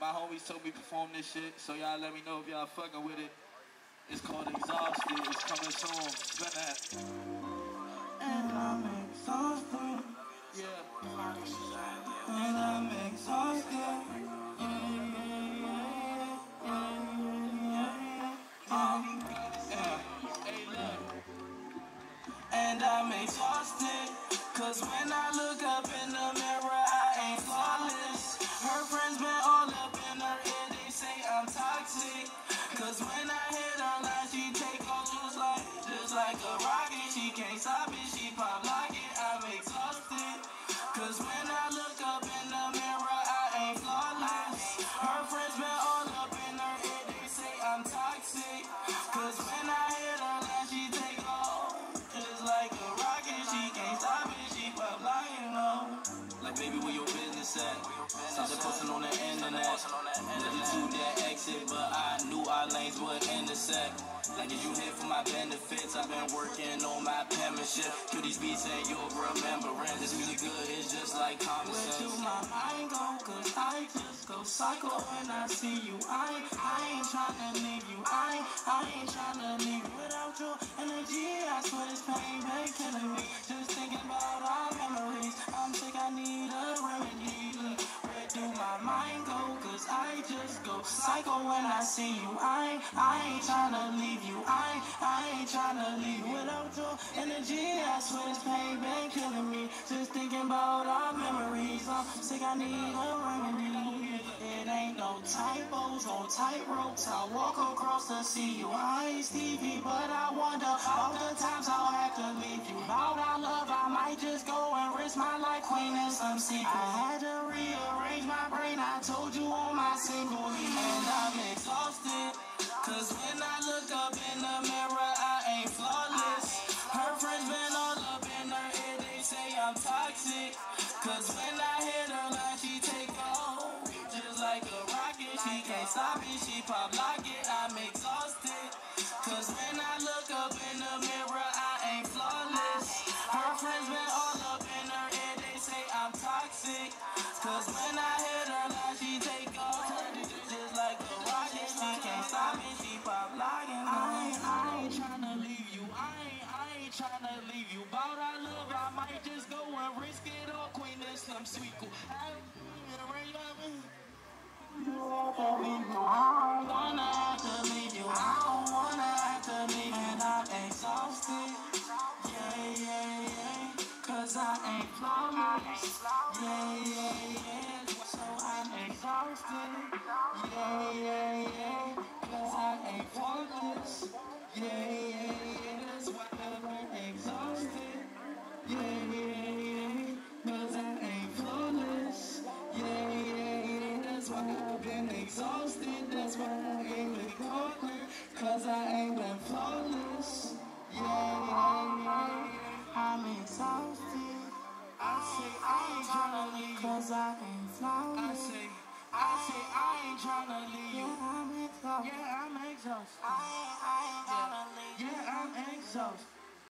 My homies told me perform this shit, so y'all let me know if y'all fucking with it. It's called Exhausted. It's coming soon. Spin that. And I'm exhausted. Yeah. And I'm exhausted. Hey, look. And I'm exhausted, cause when I look up in the mirror, I ain't flawless. Her friends been all up in her ear, they say I'm toxic. Cause when I hit her line, she take off just like a rocket. She can't stop it, she pop lock it. I'm exhausted, cause when I look up in the mirror, I ain't flawless. Her friends been all up in her ear, they say I'm toxic. Cause when I hit her line, she take off just like a rocket. She can't stop it, she pop lying on. Like, baby, where your business at? Started posting on the internet. Looking to that exit, but I knew our lanes would intersect. Like, if you here for my benefits, I've been working on my penmanship. Kill these beats and you'll remembering. This music good, it's just like common sense. Where do my mind go? Cause I just go psycho when I see you. I ain't tryna leave you. I ain't tryna leave you without your energy. I swear this pain been killing me. Just thinking about our memories. I'm sick, I need a remedy. Where do my mind go? Cause I just go psycho when I see you. I ain't tryna leave you. I ain't tryna leave you without your energy. I swear this pain been killing me. Just thinking about our memories. I'm sick, I need a remedy. It ain't no typos, no tight ropes. I walk across the sea. You ain't Stevie, but I wonder all the times I'll have to leave you. About our love, I might just go and risk my life, queen, in some secret. I had to rearrange my brain. I told you on my single, and I'm exhausted. Cause when I look up in the mirror, I ain't flawless. Her friends been all up in her ear, they say I'm toxic. Cause when I hit her line, she take off just like a rocket. She can't stop it, she pop lock it. I'm exhausted. Cause when I look up in the mirror, I ain't flawless. Her friends been all up in her ear, they say I'm toxic. Cause when I hit her line, she take off just like a rocket. She can't stop it, she pop locking. I ain't tryna leave you. I ain't tryna leave you. About our love, I might just go and risk it all, queen, in some sweet cool. I don't wanna have to leave you. I don't wanna have to leave you. And I'm exhausted. Yeah. Cause I ain't flawless. Yeah. So I'm exhausted. Yeah. Cause I ain't flawless. Yeah. That's why I'm exhausted. Yeah. Cause I ain't flawless. Yeah. That's why I've been exhausted. That's why I ain't been conquered. Cause I ain't been flawless. Yeah. I'm exhausted. I say I ain't tryna leave you. Cause I ain't flawless. I say I ain't tryna leave you. Yeah, I'm exhausted. I ain't tryna leave you. Yeah, I'm exhausted.